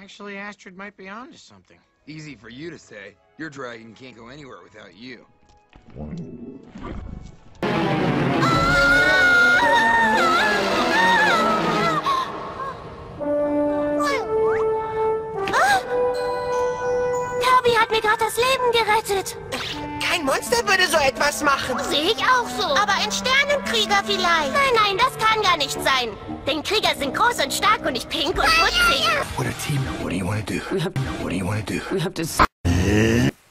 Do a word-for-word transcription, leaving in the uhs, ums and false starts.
Actually, Astrid might be onto something. Easy for you to say. Your dragon can't go anywhere without you. Kirby hat mir gerade das Leben gerettet. Kein Monster würde so etwas machen. Sehe ich auch so. Aber ein Sternenkrieger vielleicht. Nein, nein, das kann gar nicht sein. Denn Krieger sind groß und stark und nicht pink und putzig. What a team. What do you want to do? We have, What do you want to do? we have to...